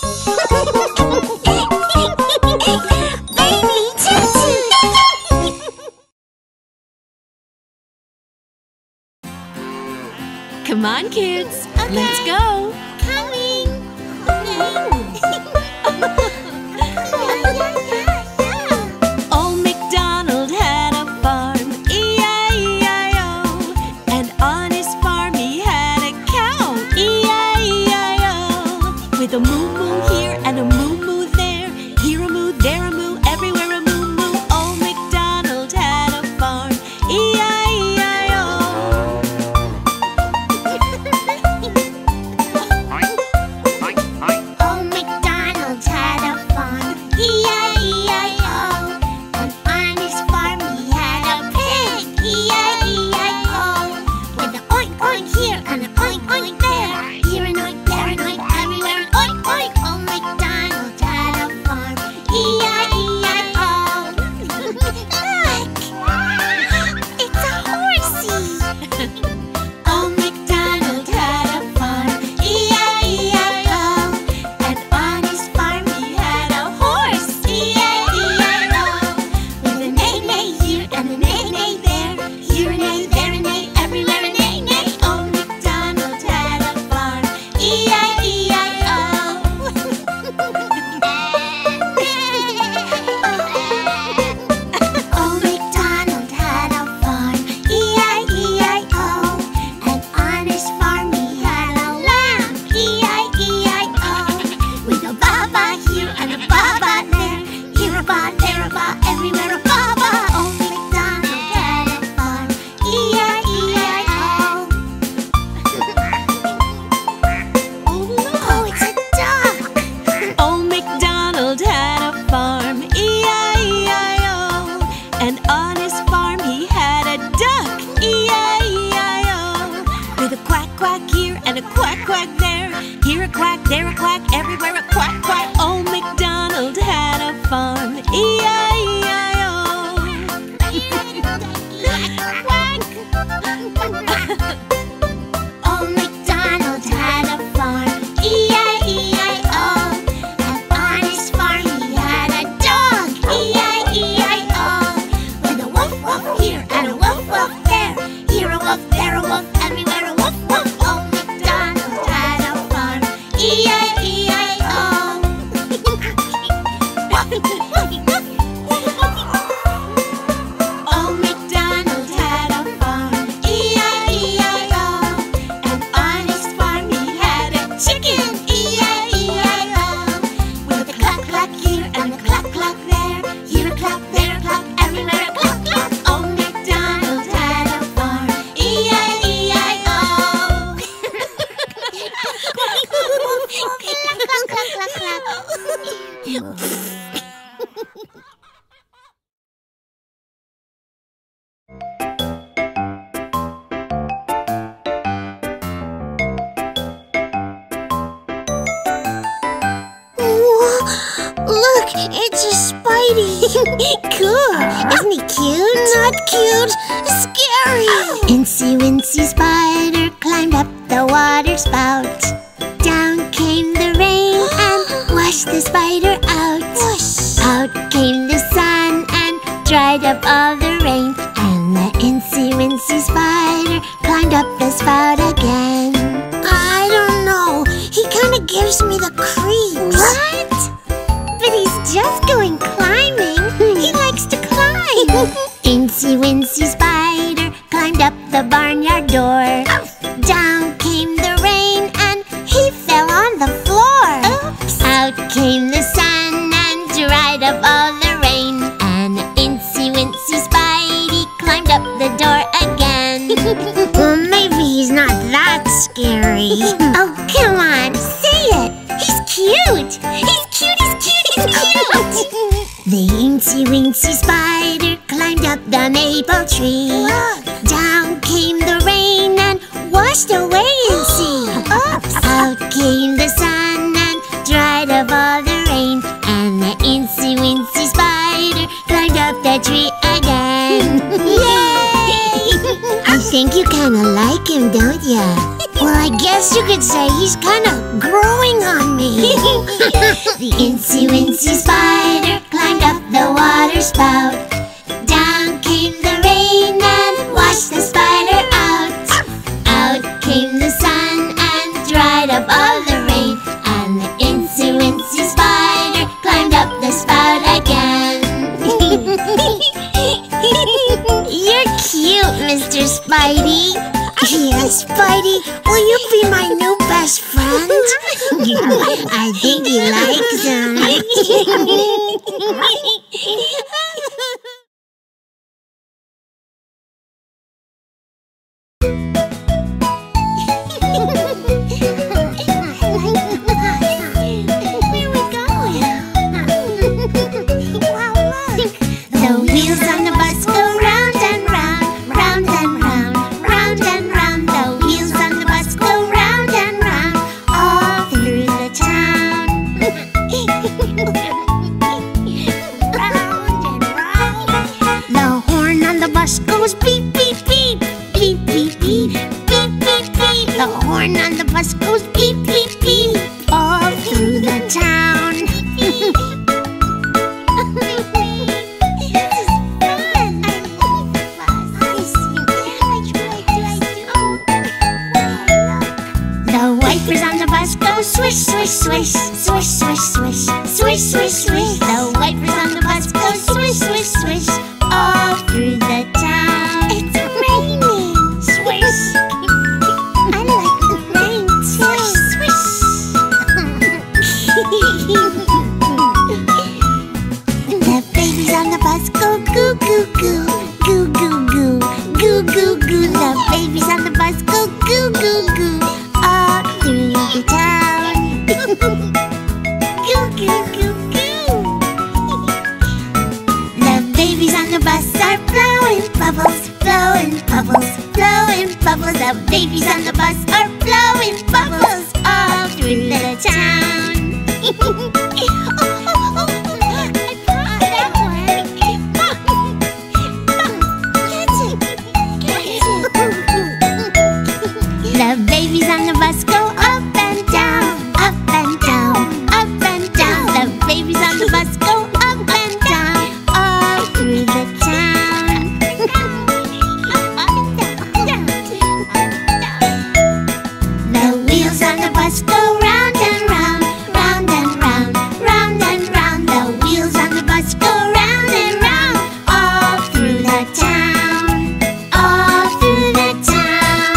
Come on, kids. Okay. Let's go. Coming. Old MacDonald had a farm, E-I-E-I-O. And on his farm he had a cow, E-I-E-I-O. With a moo-moo here and a moo-moo there, here a moo, there a moo, everywhere a moo-moo. Old MacDonald had a farm, E-I-E-I-O. Old MacDonald had a farm, E-I-E-I-O. And on his farm he had a pig, E-I-E-I-O. With an oink oink here and an oink oink there, here an oink, there an oink, everywhere an oink oink. Old MacDonald had a farm, E-I-E-I-O. Look, it's a horsey. Old MacDonald had a farm, E-I-E-I-O. And on his farm he had a horse, E-I-E-I-O. With a neigh-neigh here and a neigh-neigh there, here a neigh, there a neigh, everywhere a neigh-neigh. Old MacDonald had a farm, E-I-E-I-O. Old MacDonald had a farm, E-I-E-I-O. And on his farm he had a lamb, E-I-E-I-O. With a ba-ba here and a ba-ba there, here a ba, there a ba, everywhere a ba-ba. Old MacDonald had a farm, E-I-E-I-O. Oh, it's a duck. Old MacDonald had a farm, E-I-E-I-O. And on his farm he had a duck, E-I-E-I-O. With a quack quack here and a quack quack there, here a quack, there a quack, everywhere a quack quack. Old MacDonald had a farm, E-I-E-I-O. Old MacDonald had a farm, E-I-E-I-O. And on his farm he had a dog, E-I-E-I-O. With a woof woof here and a woof woof there, here a woof, there a woof, everywhere a woof woof. Old MacDonald had a farm, E-I-E-I-O. Old MacDonald had a farm, E-I-E-I-O. And on his farm he had a chicken, E-I-E-I-O. With a cluck cluck here and a cluck cluck there, here a cluck, there a cluck, everywhere a cluck cluck. Old MacDonald had a farm, E-I-E-I-O. Cluck cluck cluck cluck cluck. Look, it's a Spidey. Cool. Isn't he cute? Not cute. Scary. Incy Wincy Spider climbed up the water spout. Down came the rain and washed the spider out. Out came the sun and dried up all the rain. And the Incy Wincy Spider climbed up the spout again. I don't know. He kind of gives me the creeps. What? But he's just going climbing. He likes to climb. Incy Wincy Spider climbed up the barnyard door. Down came the rain and he fell on the floor. Out came the sun and dried up all the rain. And Incy Wincy Spidey climbed up the door again. Well, maybe he's not that scary. Oh, come on, say it. He's cute. He's cute, he's cute, he's cute. The Incy Wincy Spider climbed up the maple tree. Down came the rain and washed away Incy. Out came the sun and dried up all the rain. And the Incy Wincy Spider climbed up the tree again. Yay! I think you kinda like him, don't ya? Well, I guess you could say he's kind of growing on me. The Incy-Wincy Spider climbed up the water spout. Down came the rain and washed the spider out. Out came the sun and dried up all the rain. And the Incy-Wincy Spider climbed up the spout again. You're cute, Mr. Spidey. Yes, Spidey, will you be my new best friend? I think he likes him. Where we going? Wow, look. The wheels on the bus go round and round, round and round, round and round. The wheels on the bus go round and round, all through the town. Round and round. The horn on the bus goes beep, beep, beep, beep, beep, beep, beep, beep, beep. The horn on the bus goes beep, beep, beep, all through the town. The wipers on the bus go swish, swish, swish, swish, swish, swish, swish, swish, swish. The wipers on the bus go swish, swish, swish, all through the town. It's raining. Swish. I like the rain too. Swish, swish. The babies on the bus go goo, goo, goo, goo, goo, goo, goo, goo, goo. The babies on the bus go goo, goo, goo, all through the town. Goo, goo, goo, goo. The babies on the bus are blowing bubbles, blowing bubbles, blowing bubbles. The babies on the bus are blowing bubbles all through the town. The babies on the bus go up and down, up and down, up and down. The babies on the bus go up and down, all through the town. The wheels on the bus go round and round, round and round, round and round. The wheels on the bus go round and round, all through the town, all through the town.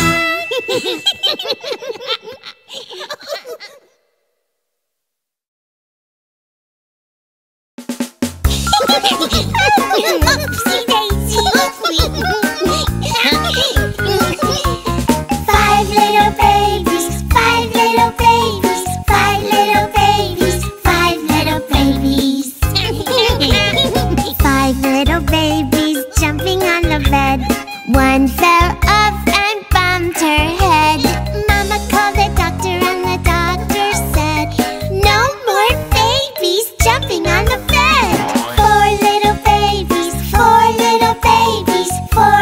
Oopsie daisy. Five little babies, five little babies, five little babies, five little babies. Five little babies jumping on the bed. One fell off and bumped her head. Mama called the doctor and the doctor said, no more babies jumping on the bed. Four little babies, four little babies, four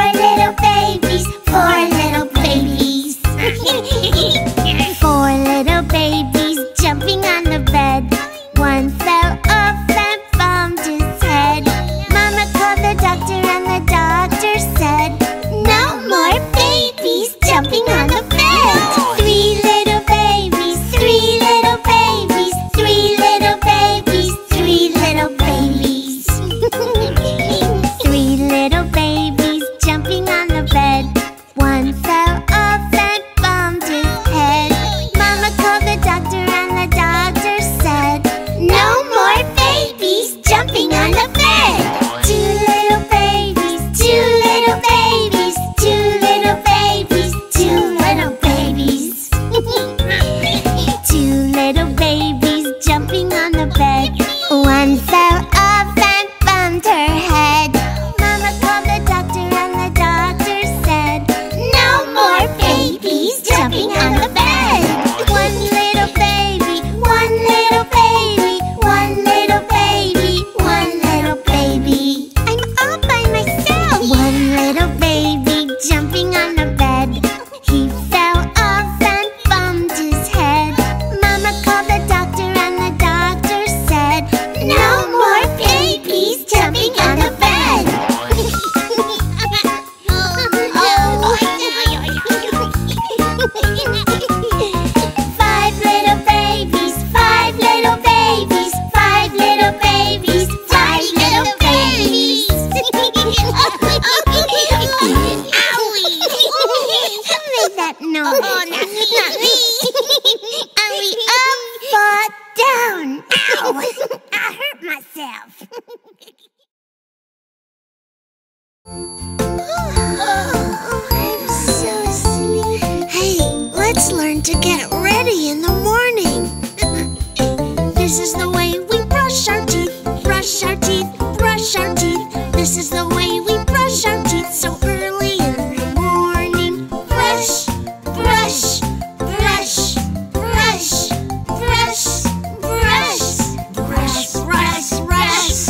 down! Ow! I hurt myself. I'm so sleepy. Hey, let's learn to get ready in the morning. This is the way we brush our teeth, brush our teeth, brush our teeth. This is the way we brush our teeth so early in the morning. Brush, brush, brush, brush, brush, brush, brush, brush, brush.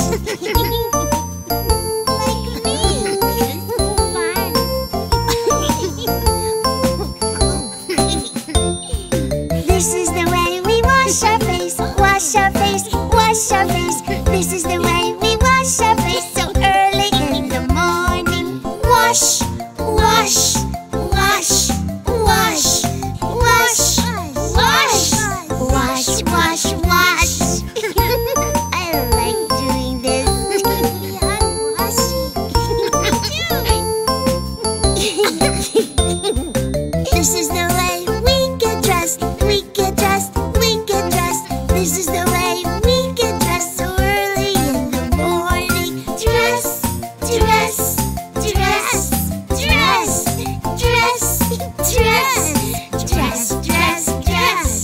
Like me. This is the way we wash our face, wash our face, wash our face. This is the way we wash our face so early in the morning. Wash, wash, wash, wash, wash, wash, wash, wash, wash. I like doing this. This is the way we get dressed, we get dressed, we get dressed. This is the way we get dressed so early in the morning. Dress, dress, dress, dress, dress, dress, dress, dress, dress.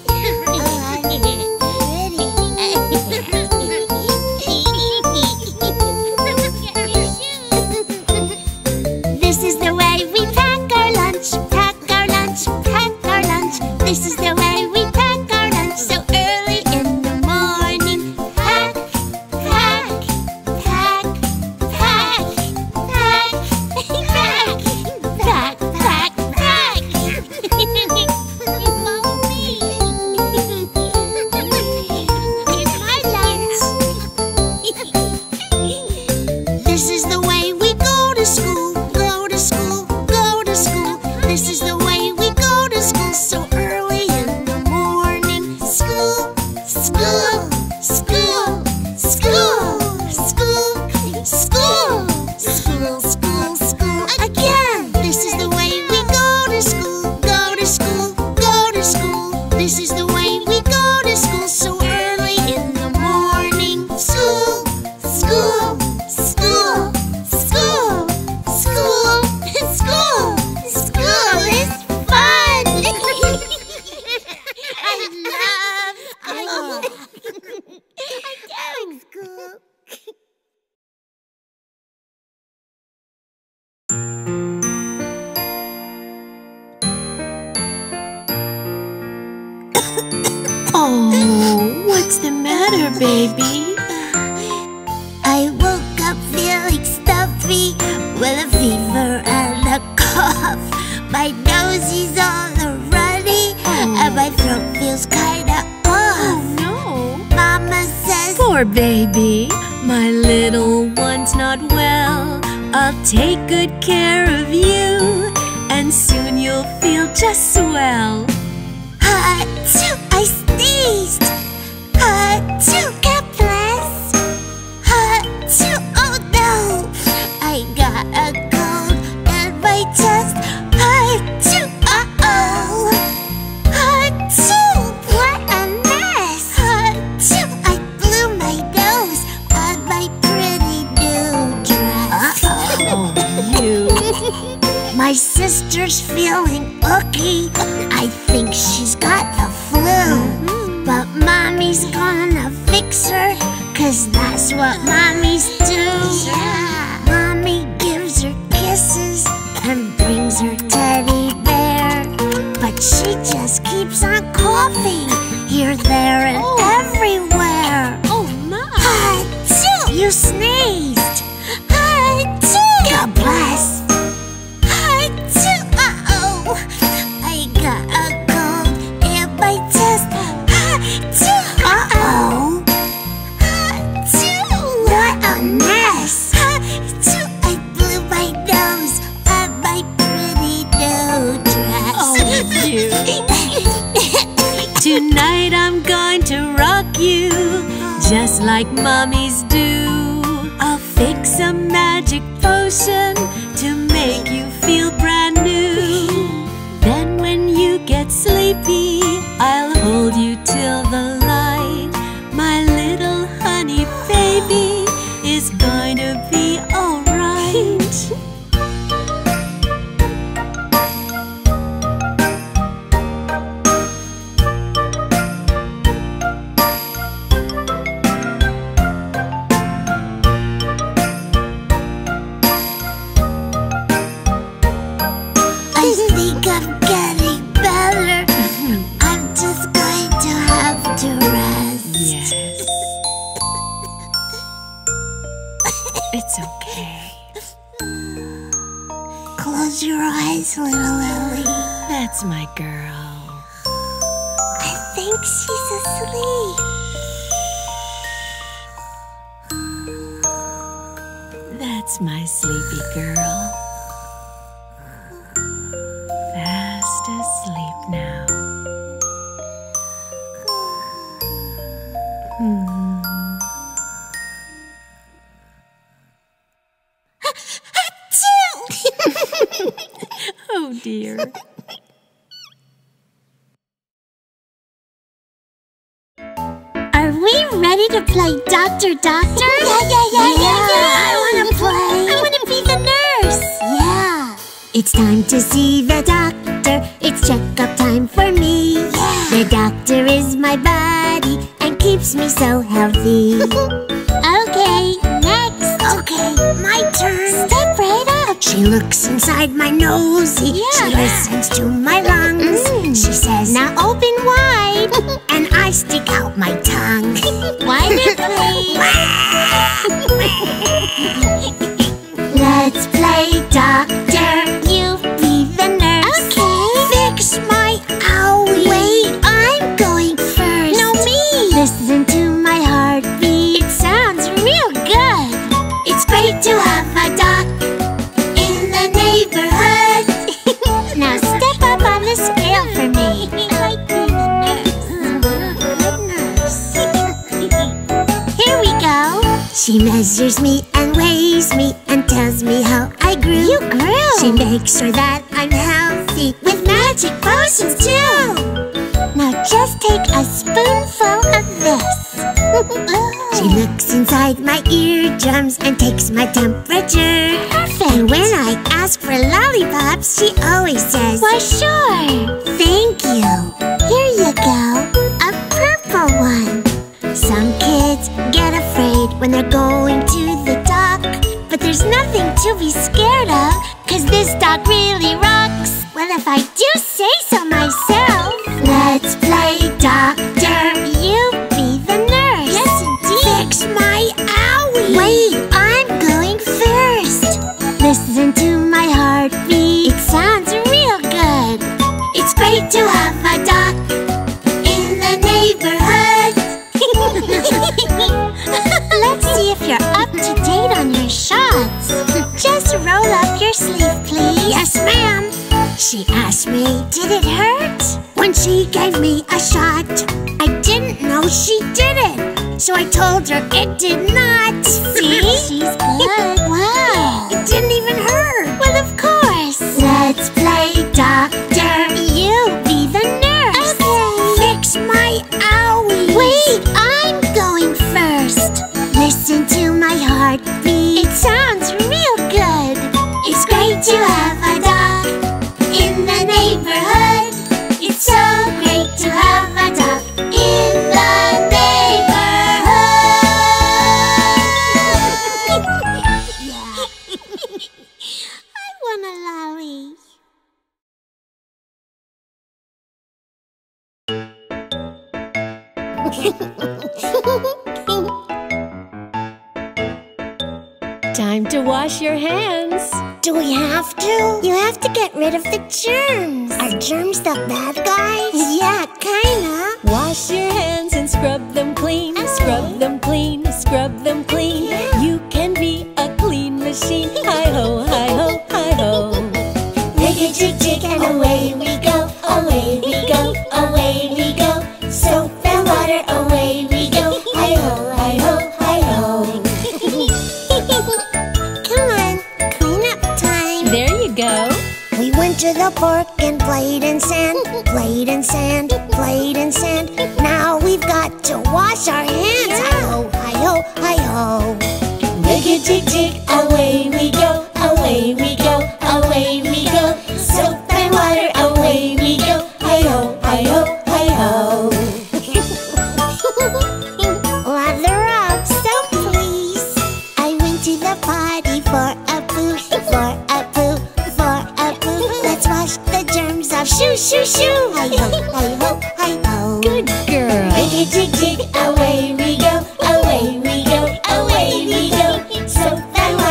This is the way we pack our lunch, pack our lunch, pack our lunch. This is the way we pack our lunch so early in the morning. Pack, pack, pack, pack, pack, pack, pack, pack, pack. Follow me. Here's my lunch. This is the way we go to school, go to school, go to school. This is the way we go to school so early in the morning. School, school, school, school, school, school, school, school, school. Again, this is the way we go to school, go to school, go to school. This is the way we go to school so early in the morning. School, school, school, school, school, school, school is fun. I love school. I like school. Oh, what's the matter, baby? I woke up feeling stuffy with a fever and a cough. My nose is all runny and my throat feels kinda off. No. Mama says, Poor baby, my little one's not well. I'll take good care of you, and soon you'll feel just swell. Achoo, I sneezed. Achoo, God bless. Achoo, oh no, I got a cold in my chest. Achoo, uh-oh. Achoo, what a mess. Achoo, I blew my nose on my pretty new dress. Oh, you. My sister's feeling ooky. I think she's got the flu. But mommy's gonna fix her, 'cause that's what mommies do. Yeah. Mommy gives her kisses and brings her teddy bear. But she just keeps on coughing here, there, and everywhere. Oh, my. Achoo! You sneezed. Achoo! God bless. Achoo! Uh-oh! I got a cold in my chest. Achoo! Uh-oh! Achoo! What a mess! Achoo! I blew my nose on my pretty new dress. Oh, you. Tonight I'm going to rock you, just like mommies do. I'll fix a magic potion to make you feel brand new. Then when you get sleepy, I'll hold you till the light It's okay. Close your eyes, little Lily. That's my girl. I think she's asleep. That's my sleepy girl. Fast asleep now. Oh dear. Are we ready to play Doctor Doctor? Yeah. I want to play. I want to be the nurse. Yeah. It's time to see the doctor. It's checkup time for me. Yeah. The doctor is my buddy and keeps me so healthy. Okay, next. Okay, my turn. Step right up. She looks inside my nosey. Yeah. She listens to my lungs. She says, now open wide. And I stick out my tongue. Wider, please. Let's play doctor. You be the nurse. Okay. Fix my owie. Wait, I'm going first. No, me. Listen to my heartbeat. It sounds real good. It's great to have a doc in the neighborhood. Now step up on the scale for me. I like being a nurse. Good nurse. Here we go. She measures me and weighs me and tells me how I grew. You grew. She makes sure that I'm healthy with magic potions too. Now just take a spoonful of this. She looks inside my eardrums and takes my temperature. Perfect. And when I ask for lollipops, she always says, why sure. Thank you. Here you go. A purple one. Some kids get afraid when they're going to the doc, but there's nothing to be scared of, 'cause this doc really rocks. Well, if I do say so myself. Let's play doctor. You be the nurse. Yes, indeed. Fix my owie. Wait, I'm going first. Listen to my heartbeat. It sounds real good. It's great to have a doc in the neighborhood. Let's see if you're up to date on your shots. Just roll up your sleeve, please. Yes, ma'am. She asked me, did it hurt? When she gave me a shot. I didn't know she did it, so I told her it did not. See? She's good. Wow. It didn't even hurt. Well, of course. Let's play doctor. You be the nurse. Okay. Fix my owie. Wait, I'm going first. Listen to my heartbeat. It sounds real good. It's great to have a doc in the neighborhood. It's so great to have a doc in the neighborhood. Yeah. I want a lolly. Time to wash your hands. Do we have to? You have to get rid of the germs. Are germs the bad guys? Yeah, kinda. Wash your hands and scrub them clean. Scrub them clean, scrub them clean. Yeah. You can be a clean machine. Hi-ho, hi-ho, hi-ho. Rig-a-jig-jig and away we go. Away we go, away we go. Soap and water, away we go. Hi-ho, hi-ho, hi-ho. Come on, clean up time. There you go. We went to the park and played in sand. Played in sand, played in sand. Now we've got to wash our hands. Hi-ho, hi-ho, hi-ho. Rig-a-jig-jig, away we go. Away we go, away we go. Soap and water, away we go. Hi-ho, hi-ho, hi-ho. Lather up, soap please. I went to the party for a poo, for a poo, for a poo. Let's wash the germs off. Shoo, shoo, shoo. Hi-ho, hi-ho, hi-ho. Good girl. Rig-a-jig-jig, away we go. Away we go, away we go. Soap and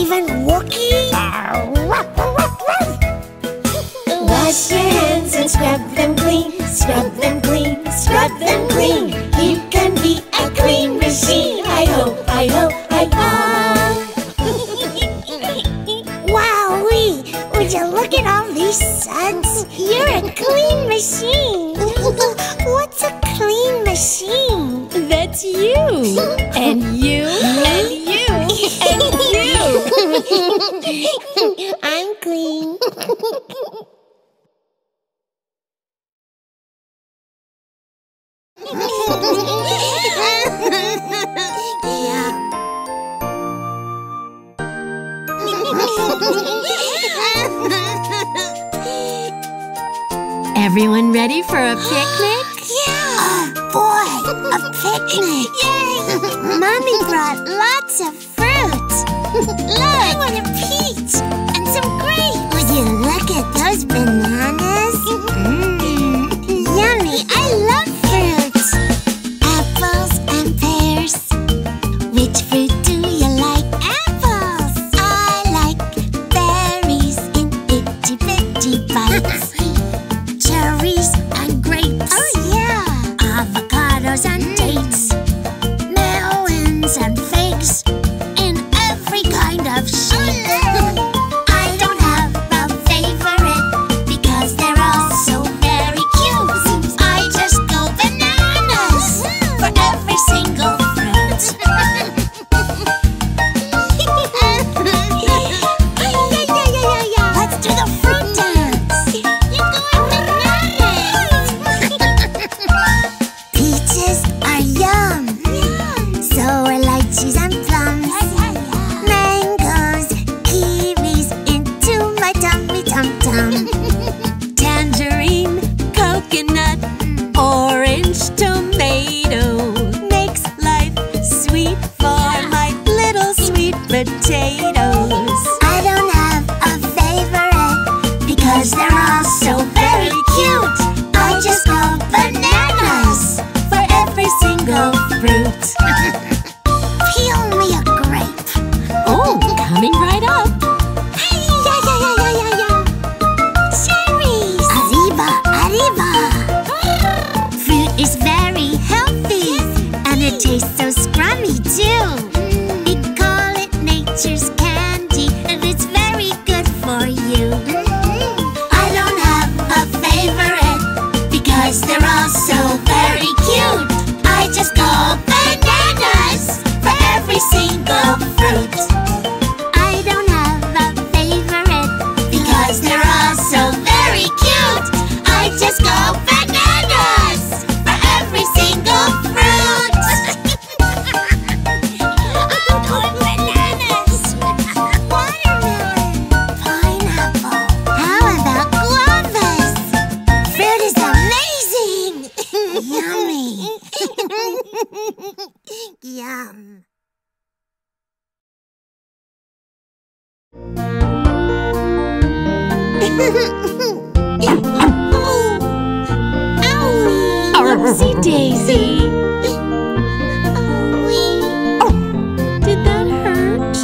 even Wookie? Wash your hands and scrub them clean, scrub them clean, scrub them clean. You can be a clean machine. Hi-ho, hi-ho, hi-ho. Wowee! Would you look at all these suds? You're a clean machine. What's a clean machine? That's you! And you, and you, and you! I'm clean. Everyone ready for a picnic? Yeah! Oh boy, a picnic! Yay! Mommy brought lots of fruit. Look! I want a peach and some grapes. Would you look at those bananas? Yummy! I love fruits. Apples and pears. Which fruit do you like? Apples! I like berries in itty bitty bites. Cherries and grapes. Oh yeah! Avocados and dates. Melons and figs in every kind of shape. I don't have a favorite because they're all so very cute. I just go bananas for every single fruit. Let's do the fruit dance. You're going bananas. Peaches are yum. So are lychees and plums. Mangoes, kiwis into my tummy tum-tum. Tangerine, coconut, orange, tomato makes life sweet for my little sweet potatoes. I don't have a favorite because they're all so very cute. I just go bananas For every single fruit. Peel me a grape. Oh, coming right up. Cherries. Arriba, arriba. Fruit is very healthy and it tastes so scrummy too. We call it nature's candy and it's very good for you. I don't have a favorite because they're all so very cute. I just go bananas for every single fruit. I don't have a favorite because they're all so very cute. I just go bananas for every single fruit. I'm going bananas. Watermelon, pineapple. How about guavas? Fruit is amazing. Yummy. Yum. Owie! Oopsie daisy. Did that hurt?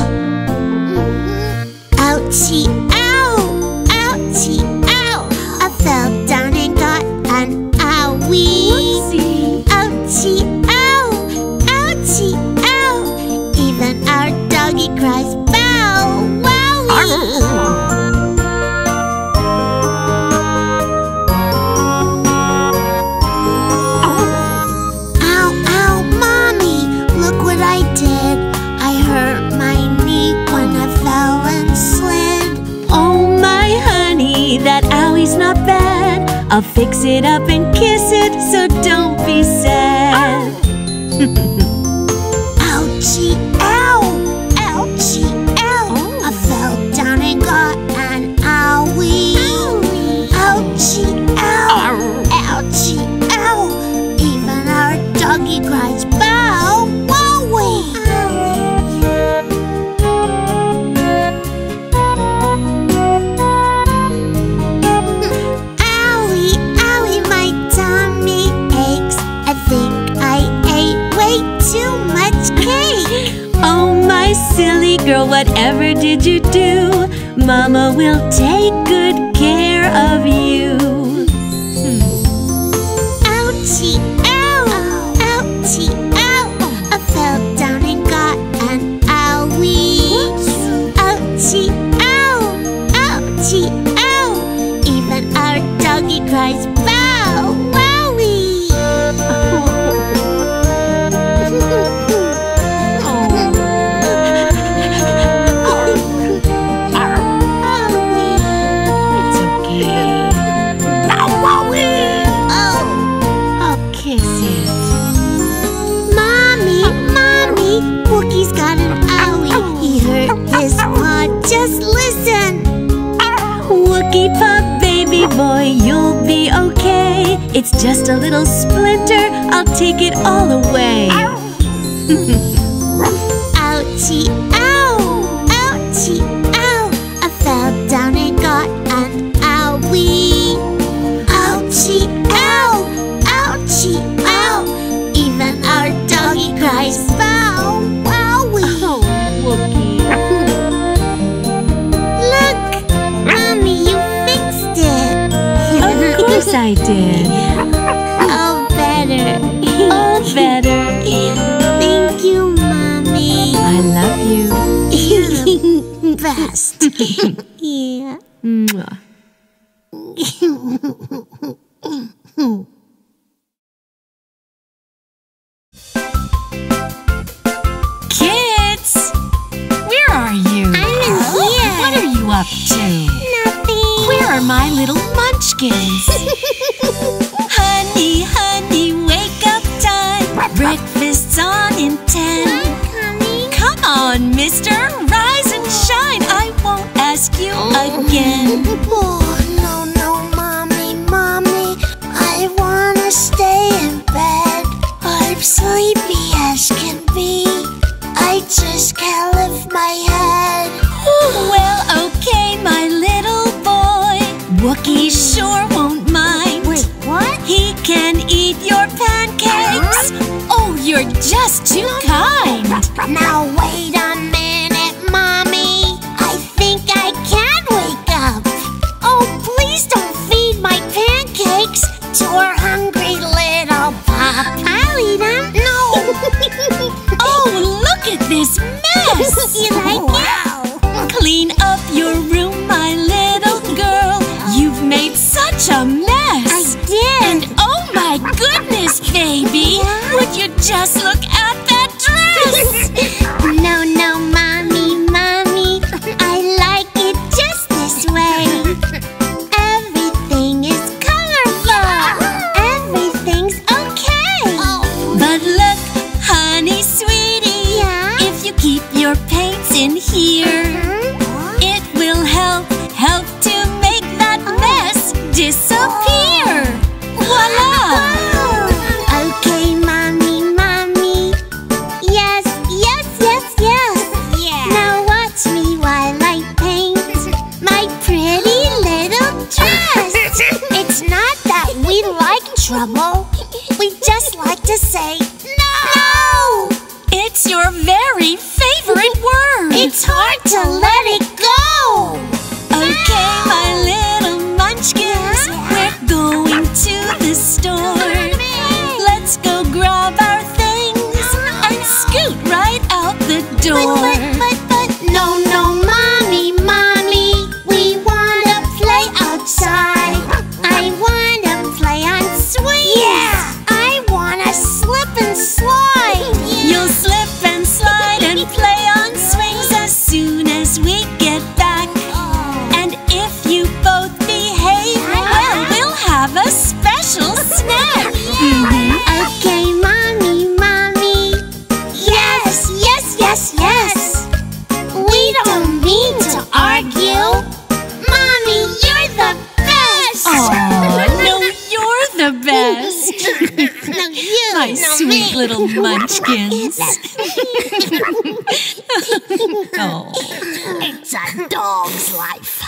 Ouchie, ow! Ouchie, ow! I fell down and got an owie. Whoopsie. Ouchie, ow! Ouchie, ow! Even our doggy cries bow, wowie! Ow, ow, mommy! Look what I did. I hurt my knee when I fell and slid. Oh my honey, that owie's not bad. I'll fix it up and kiss it, so don't be sad. Ouchie, ow! Ouchie, ow! I fell down and got an owie. Ouchie, ow! Ouchie, ow! Even our doggy cries bow, wowie! Owie, owie, my tummy aches. I think I ate, wait, did you do? Mama will take good care of you. Ouchie, ow! Ouchie, ow! I fell down and got an owie. Ouchie, ow! Ouchie, ow! Even our doggy cries bow, wowie! It's okay. I'll kiss it. Mommy, Wookie's got an owie. He hurt his paw, just listen. Wookie pup, baby boy, you'll be okay. It's just a little splinter, I'll take it all away. Ouchie, ow! Ouchie, ow! I fell down and got an owie. Ouchie, ow! Ouchie, ow! Even our doggy cries bow, wowie! Oh, Wookie. Look, Mommy, you fixed it. Of course I did. Oh, better. Oh, better. Thank you, Mommy. I love you. Best. Yeah. Mwah. Kids! Where are you? I'm in here. What are you up to? Nothing. Where are my little munchkins? Honey, honey, wake up time. Breakfast's on in 10. Honey. Come on, mister, rise and shine. I won't ask you again. Oh, no, Mommy. I wanna stay in bed. I'm sleepy as can be. I just can't lift my head. Well, okay, my little boy. Wookie sure won't mind. Wait, what? He can eat your pancakes. Oh, you're just too kind. Now wait a minute, Mommy. I think I can wake up. Oh, please don't feed my pancakes to our hungry little pup. I'll eat them. No. Oh, look at this mess. You like it? Clean up your room, my little girl. You've made such a mess. I did. And oh my goodness, baby. Yeah? Would you just look at that dress? No, Mommy. I like it just this way. Everything is colorful. Everything's okay. But look, honey, sweetie. Yeah? If you keep your paints in here, it will help to make that mess disappear. Voila! Okay, Mommy. Yes. Now watch me while I paint my pretty little dress. It's not that we like trouble. We just like to say no. It's your very favorite word. It's hard to let it go. Okay, my little munchkins, we're going to the store. Let's go grab our things and scoot right out the door. But no, Mommy. We wanna play outside. I wanna play on swings. Yeah. I wanna slip and slide. You'll slip and slide and play on swings as soon as we get back. And if you both behave, well, we'll have a special snack. Okay, Mommy. Yes. We don't mean to argue. Mommy, you're the best. Aw, no, you're the best. No, you. My no, sweet me. little munchkins. Oh. It's a dog's life.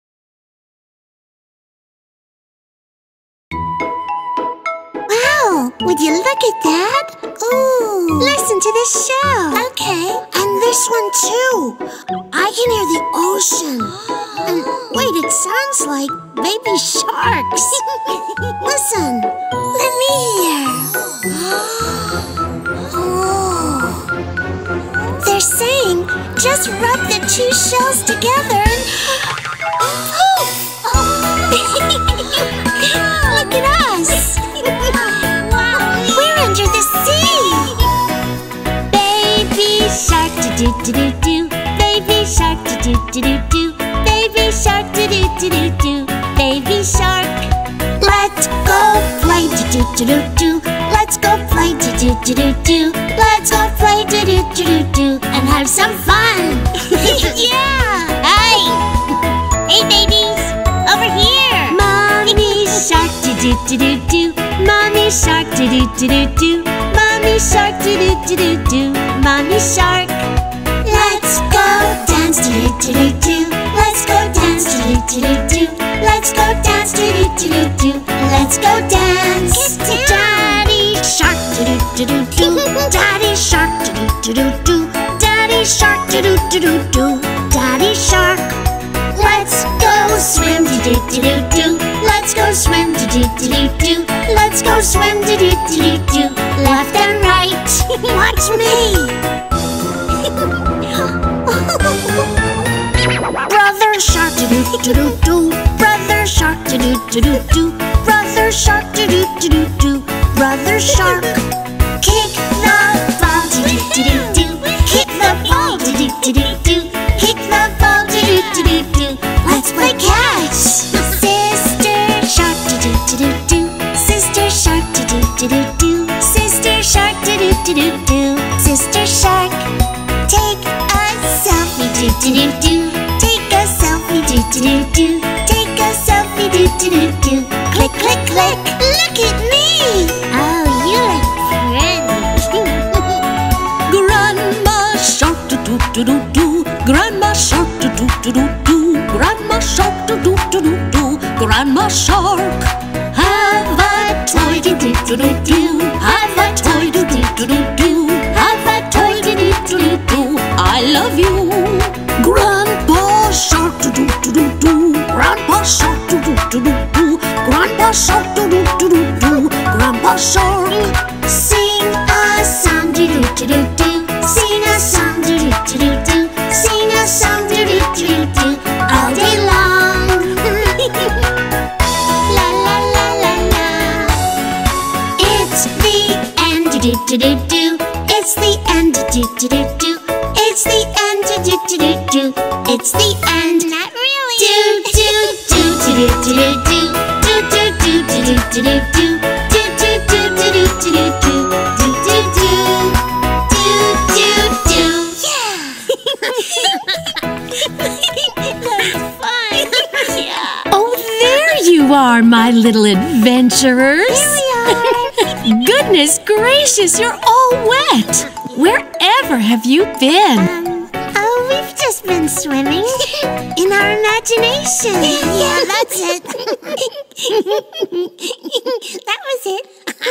Wow, would you look at that? Ooh. Listen to this shell. Okay. And this one too. I can hear the ocean. And wait, it sounds like baby sharks. Listen. Let me hear. Oh. They're saying, just rub the two shells together and poof! Look at us! We're under the sea! Baby shark, do-do-do-do-do. Baby shark, do-do-do-do-do. Baby shark, do-do-do-do-do. Baby shark. Let's go play, do-do-do-do-do. Let's go play, do-do-do-do-do. Let's go play, do-do-do-do-do. And have some fun! Yeah! Hey! Hey, babies! Over here! Mommy Shark, do-do-do-do-do. Mommy shark, do-do-do-do-do. Mommy shark, do-do-do-do-do. Mommy shark. Let's go dance, do-do-do-do-do. Let's go dance, do-do-do-do-do. Let's go dance, do-do-do-do-do. Let's go dance. Daddy shark, do-do-do-do-do. Daddy shark, do-do-do-do-do. Daddy shark, do-do-do-do-do. Daddy shark. Let's go swim, do-do-do-do-do. Let's go swim, do-do-do-do-do. Let's go swim, do-do-do-do-do. Left and right. Watch me. Brother shark, do-do-do-do-do. Brother shark, do-do-do-do-do. Brother shark, do-do-do-do-do. Brother shark. Kick the ball, do-do-do-do-do. Kick the ball, do-do-do-do-do. Kick the ball, do-do-do-do-do. Let's play catch. Sister shark, do-do-do-do-do. Sister shark, do-do-do-do-do. Sister shark, do-do-do-do-do. Sister shark. Take a selfie, do-do-do-do. Take a selfie, do-do-do-do. Take a selfie, do-do-do-do. Click, click, click. Look at me. Oh, you look pretty. Grandma shark, do-do-do-do-do. Grandma shark, do-do-do-do-do. Grandma shark, do-do-do-do-do. Grandma shark. Have a toy, do-do-do-do-do. Have a toy, do-do-do-do-do. Have a toy, do-do-do-do-do. I love you. Grandpa shark, do-do-do-do-do. Grandpa shark, do-do-do-do-do. Grandpa shark, do-do-do-do-do. Grandpa shark. Sing a song, do-do-do-do-do. Sing a song, do-do-do-do-do. Sing a song, do-do-do-do-do. All day long. La la la la la. It's the end, do-do-do-do-do. It's the end, do-do-do-do-do. It's the end, do-do-do-do-do. It's the end. Not really. Do-do-do-do-do-do-do. Do-do-do-do-do-do-do. Do-do-do-do-do-do-do. Do-do-do. Yeah. That's fun. Yeah. Oh, there you are, my little adventurers. Here we are. Goodness gracious, you're all wet. Wherever have you been? Oh, we've just been swimming in our imagination. Yeah, that's it. That was it.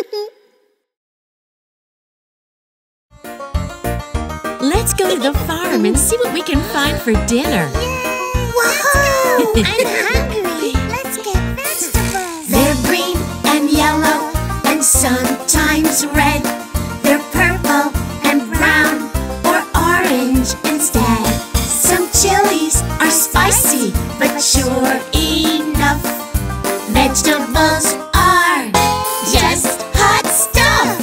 Let's go to the farm and see what we can find for dinner. Whoa! I'm hungry. Let's get vegetables. They're green and yellow and sometimes red. They're purple and brown or orange instead. Some chilies are spicy but sure enough. Vegetables are just hot stuff.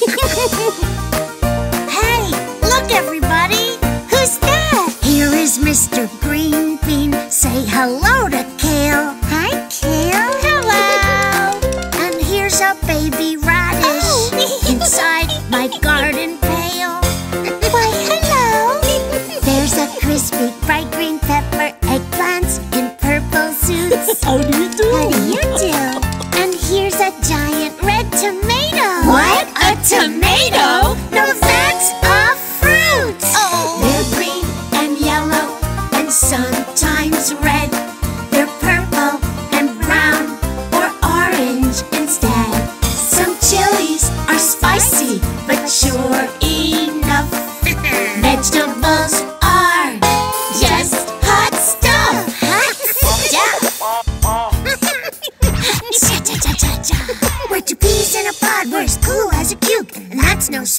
Hey, look everybody! Who's that? Here is Mr. Green Bean. Say hello to Kale. Hi, Kale. Hello. And here's a baby radish inside my garden pail. Why, hello. There's a crispy bright green pepper, eggplants in purple suits. How do you do? How do you do? And here's a giant red tomato. What? A tomato? No, that's a fruit. Oh. They're green and yellow and sometimes red. They're purple and brown or orange instead. Some chilies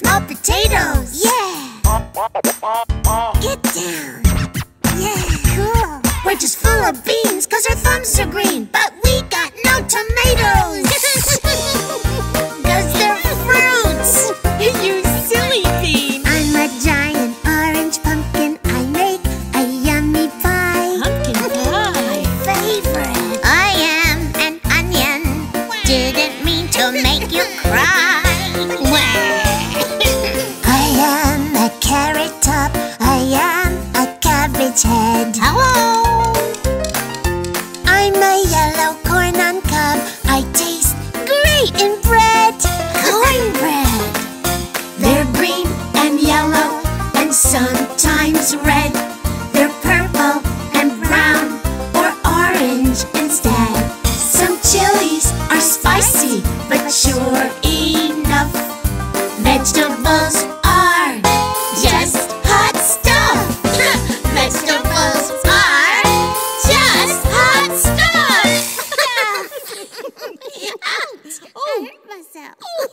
all potatoes. Yeah. Get down. Yeah. Cool. We're just full of beans, 'cause our thumbs are green, but we got no tomatoes. 'Cause they're fruits. You silly bean. I'm a giant orange pumpkin. I make a yummy pie. Pumpkin pie. Favorite. I am an onion. Didn't mean to make you cry. I am a carrot top. I am a cabbage head. Hello. I'm a yellow corn on cob. I taste great in bread. Cornbread. They're green and yellow and sometimes red. They're purple and brown or orange instead. Some chilies are spicy, but sure enough. Vegetables are just hot stuff. Vegetables are just hot stuff. Ouch! I hurt myself.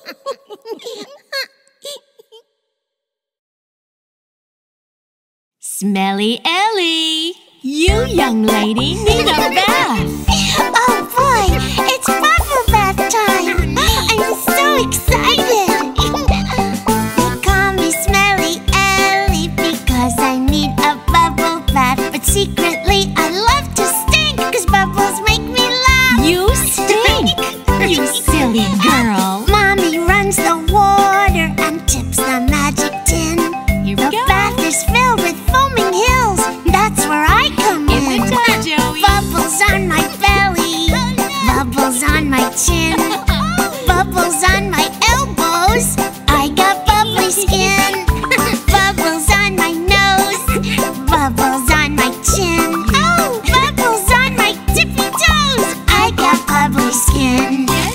Smelly Ellie. You, young lady, need a bath. Oh boy, it's bubble bath time. I'm so excited. They call me Smelly Ellie because I need a bubble bath. But secretly I love to stink, 'cause bubbles make me laugh. You stink. You silly girl. Mommy runs the water and tips the magic tin. Here The we go. bath is filled with foaming hills. That's where I come In the tub, Joey. Bubbles on my belly. Bubbles on my chin. Bubbles on my elbows. I got bubbly skin. Bubbles on my nose. Bubbles on my chin. Oh, bubbles on my tippy toes. I got bubbly skin.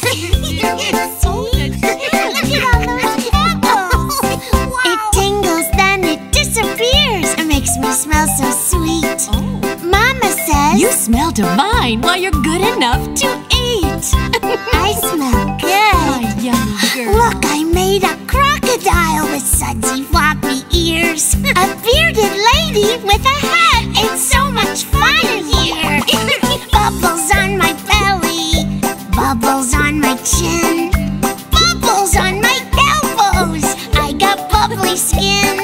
Look at all those bubbles. It tingles, then it disappears. It makes me smell so sweet. Mama says You smell divine while you're good enough to eat. I smell good. My yummy girl. Look, I made a crocodile with sudsy floppy ears. A bearded lady with a hat. It's so much fun here. Bubbles on my belly. Bubbles on my chin. Bubbles on my elbows. I got bubbly skin.